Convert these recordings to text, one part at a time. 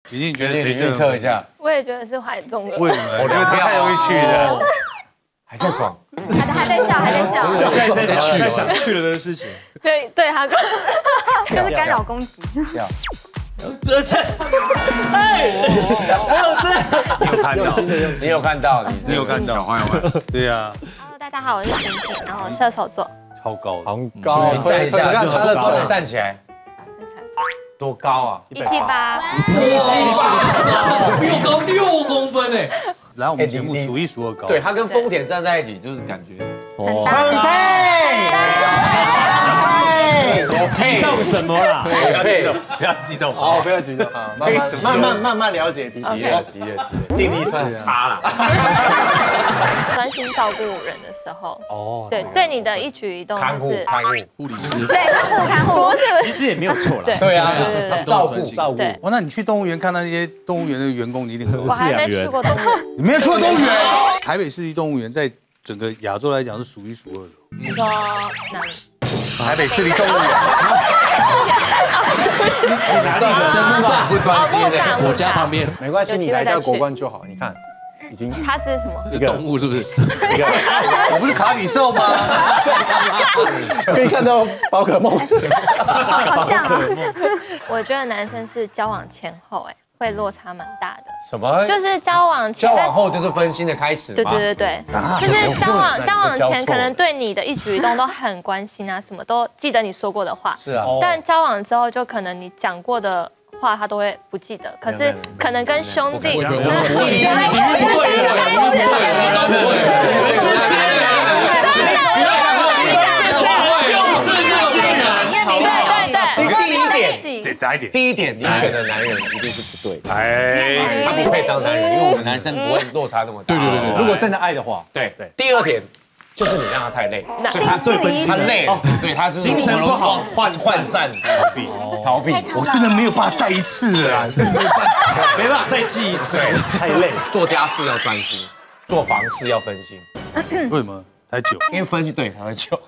你觉得谁预测一下？ 我也觉得是怀中的。 为什么？我觉得他太容易去了， 还在爽， 还在笑，还在笑。 在想去了的事情。 对，他就是干扰攻击。 你有看到， 你有看到，小坏坏，对呀。 Hello， 大家好，我是婷婷，然后射手座， 超高， 很高，站一下，他的头站起来，多高啊 ？178， 比我高6公分哎！ 来我们节目数一数二高， 对他跟丰田站在一起，就是感觉很激动什么啦？ 不要激动， 哦，不要激动啊，慢慢了解彼此，急了，定力算差了。 专心照顾人的时候，对你的一举一动看护是护理师， 对看护， 其实也没有错啦。 对啊，照顾。 哇，那你去动物园看到那些动物园的员工，你一定很我还没去过动物园， 你没有去过动物园？台北市立动物园在整个亚洲来讲是数一数二的。 你说哪里？ 台北市立动物园。 你哪里？真木栅不专心的， 我家旁边。 没关系，你来到国关就好。你看，已经它是什么？ 是动物是不是？ 我不是卡比兽吗？ 可以看到宝可梦， 好像啊。我觉得男生是交往前后，会落差蛮大的。 什么？ 就是交往前， 交往后就是分心的开始。 对，就是交往前可能对你的一举一动都很关心啊，什么都记得你说过的话。 是啊。 但交往之后，就可能你讲过的话他都会不记得，可是可能跟兄弟。 第一点，你选的男人一定是不对的，他不配当男人，因为我们男生不会落差那么大。 对， 如果真的爱的话，对。第二点就是你让他太累，所以他累，所以他是精神不好， 涣散，逃避。 我真的没有办法再一次了， 没办法再记一次， 太累。做家事要专心，做房事要分心。 为什么？太久， 因为分析对才会久，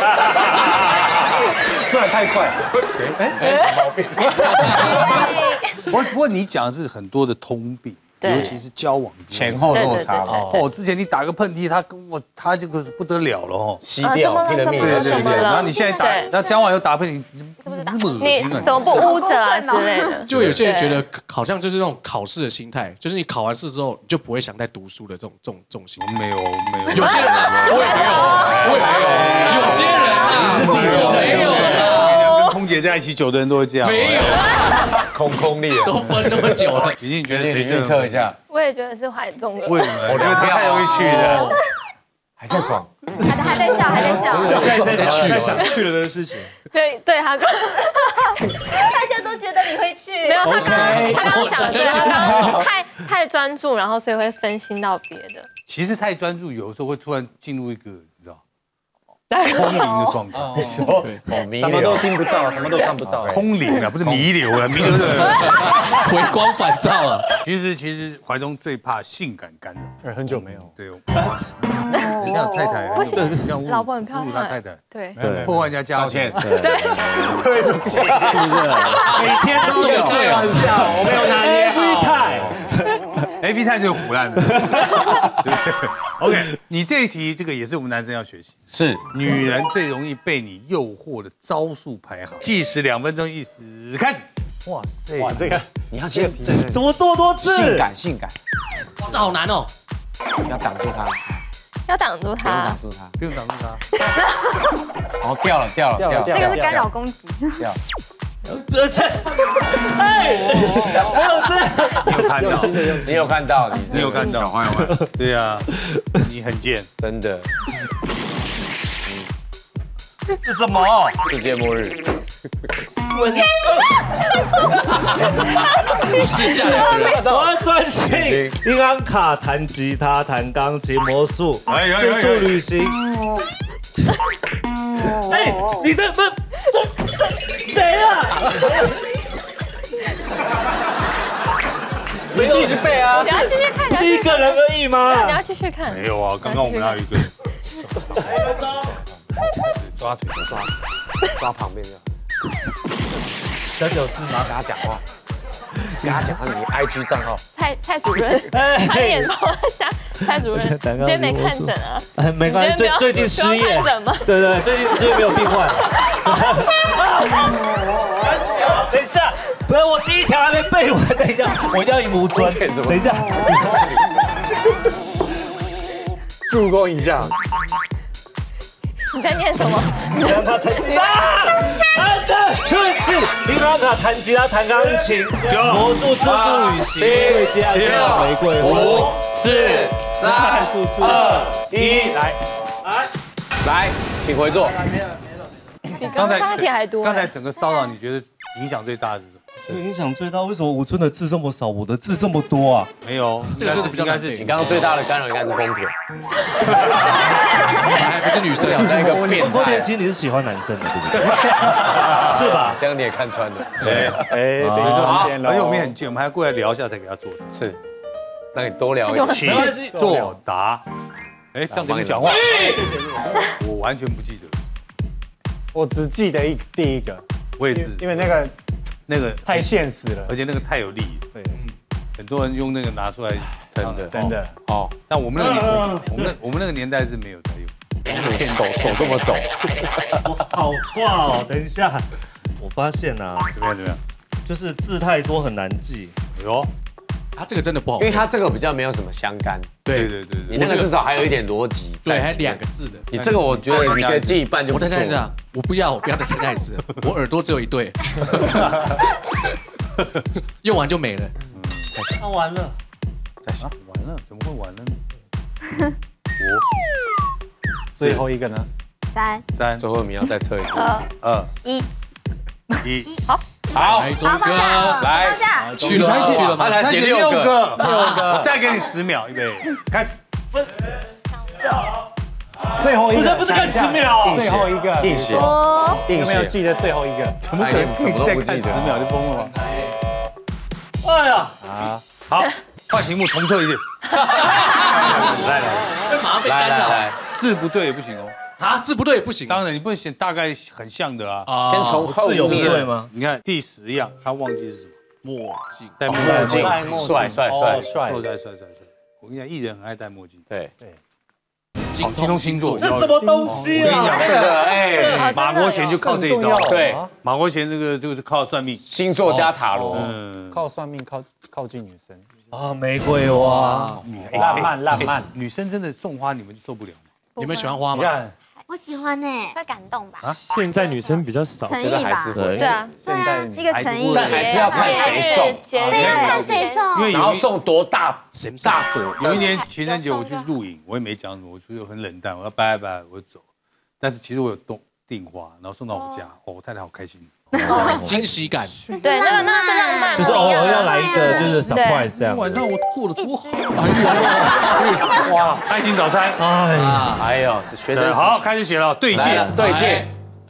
不然太快。 毛病。 不过你讲的是很多的通病，尤其是交往前后落差。 之前你打个喷嚏，他这个不得了了哦， 吸掉，拼了命。 对。然后你现在打，那交往又打喷嚏，那么恶心啊！ 你怎么不捂着啊之类的？ 就有些人觉得好像就是那种考试的心态，就是你考完试之后，你就不会想再读书的这种心态。 没有。 有些人我也没有。有些人啊，没有。 跟空姐在一起久的人都会这样。 没有。 空力都分那么久了。 你觉得谁预测一下？ 我也觉得是怀中的。 为什么？我觉得他太容易去了。 还在爽， 还在笑。 在想去了的事情。 对，大家都觉得你会去。没有，他刚刚讲对，他刚刚太专注，然后所以会分心到别的。 其实太专注，有的时候会突然进入一个你知道空灵的状态， 什么都听不到，什么都看不到， 空灵啊，不是弥留啊，弥留是回光返照啊。 其实怀中最怕性感干扰， 很久没有。 对，这样太太， 老婆很漂亮， 他太太， 对， 破坏人家家庭， 对不起，是不是？ 每天都有开玩笑，我没有拿捏好。 A.P. 太就是胡乱的。OK， 你这一题这个也是我们男生要学习， 是女人最容易被你诱惑的招数排行，计时2分钟，计时开始。哇塞， 哇，这个你要先怎么这么多字？ 性感， 这好难哦。 要挡住他， 要挡住他， 不用挡住他。 哦，掉了， 那个是干扰攻击。 掉。你有看到， 你有看到，小坏坏，对啊，你很贱， 真的。 是什么？ 世界末日。 试下来， 我要专心。银行卡、弹吉他、弹钢琴、魔术、自助旅行。你这不谁啊？ 没继续背啊！ 你要继续看， 一个人而已吗？ 你要继续看。 没有啊，刚刚我们还有一个。 抓腿抓旁边的。 真有事吗？ 跟他讲话。 跟他讲你 IG 账号。 蔡主任，他眼头下，蔡主任，今天没看诊啊？ 没关系，最近失业。 看诊吗？ 对，最近没有病患。等一下，不是我第一条还没背完，等一下，我一定要赢吴尊。等一下， 助攻一下。 你在念什么？ 你让他弹吉他，他的春季，你让他弹吉他、弹钢琴，魔术自助旅行，对接爱情的玫瑰。 5、4、3、2、1， 来，请回座。 比刚刚上一题还多。 刚才整个骚扰，你觉得影响最大的是什么？ 影响最大，为什么吴尊的字这么少，我的字这么多啊？ 没有， 这个真的比较难背。 你刚刚最大的干扰应该是丰田， 还不是女生， 那一个变丰田态。 其实你是喜欢男生的，对不对？是吧？ 这样你也看穿了。 等于说，而且我们也很近，我们还过来聊一下才给他做的。 是，那你多聊一点。 请作答。哎，这样跟你讲话，谢谢。我完全不记得， 我只记得第一个， 我也是， 因为那个太现实了， 而且那个太有力。 对， 很多人用那个拿出来， 真的。哦， 但我们那个年代是没有在用。 手这么抖， 好话哦。等一下，我发现啊， 怎么样？ 就是字太多很难记。 哎呦， 他这个真的不好， 因为他这个比较没有什么相干。 对， 你那个至少还有一点逻辑。 对，还2个字的。 你这个我觉得你可以记一半就不错。 我再这样，我不要再参加一次，我耳朵只有一对，用完就没了。 他完了， 完了，怎么会完了呢？ 最后一个呢 3、 最后一名要再测一次。 2、 1， 1， 好， 来，钟哥， 来， 去了吗？ 他才写6个， 我再给你10秒，预备，开始。 最后一个不是看10秒， 最后一个硬写， 有没有记得最后一个？ 怎么可能什么都不记得 10秒就疯了吗？ 哎呀， 好，换题目重测一遍。来， 会马上被干扰。 字不对也不行哦。 啊，字不对也不行。 当然你不能写大概很像的啊。 先从后字有不对面。 吗？ 你看第10样，他忘记是什么？ 墨镜， 戴墨镜，帅。 我跟你讲，艺人很爱戴墨镜。 对， 精通星座， 这什么东西啊？ 我跟你讲， 这个哎， 马国贤就靠这一招。 对， 马国贤这个就是靠算命， 星座加塔罗， 靠算命靠近女生啊，玫瑰花， 浪漫， 女生真的送花你们就受不了吗？ 你们喜欢花吗？ 我喜欢呢， 会感动吧？ 现在女生比较少， 诚意觉得还是吧， 会。 对啊， 现代一个诚意， 但还是要看谁送， 对，要看谁送， 因为然后送多大朵。 有一年情人节我去露营，我也没讲什么，我就很冷淡，我要拜拜，我就走。但是其实我有订花，然后送到我家，我太太好开心。 惊喜感， 对，那个是浪漫， 就是偶尔要来一个就是 surprise 这样。 晚上我过得多好，哇！爱心早餐， 哎呦，这学生好，开始写了，对戒， 对戒，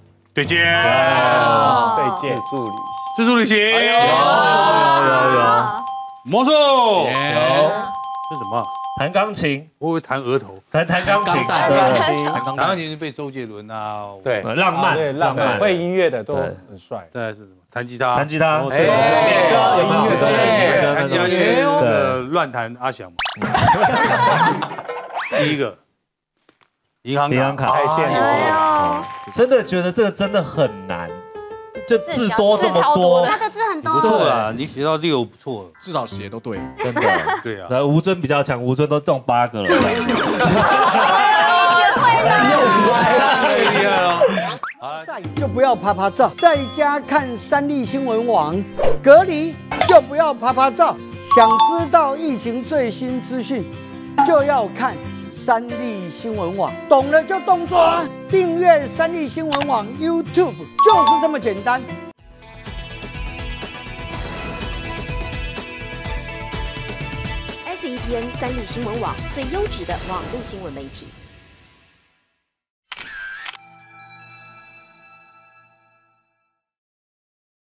自助旅行，有，魔术有，这什么？ 弹钢琴， 我会弹额头， 弹钢琴， 弹钢琴是被周杰伦啊， 对， 浪漫， 会音乐的都很帅。 再来是什么？弹吉他， 弹吉他， 哎， 点歌有没有？ 弹吉他就是那个乱弹阿翔嘛。第一个，银行卡， 太现实， 真的觉得这个真的很难，就字多这么多， 他的字很多， 不错啦，你写到6不错了， 至少写都对。 真的。 对啊。 来，吴尊比较强，吴尊都中8个了。 太厉害了！ 就不要拍拍照，在家看三立新闻网，隔离就不要拍拍照。想知道疫情最新资讯，就要看三立新闻网。懂了就动作啊！订阅三立新闻网 YouTube 就是这么简单。 SETN 三立新闻网最优质的网络新闻媒体。